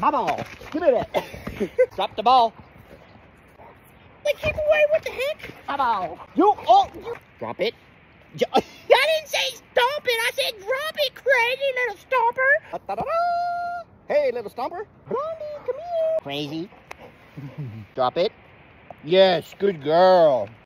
My ball. Give me that. Drop the ball. Like, keep away, what the heck? My ball. You. Drop it. I didn't say stomp it, I said drop it, crazy little stomper. Hey, little stomper. Blondie, come here. Crazy. Drop it. Yes, good girl.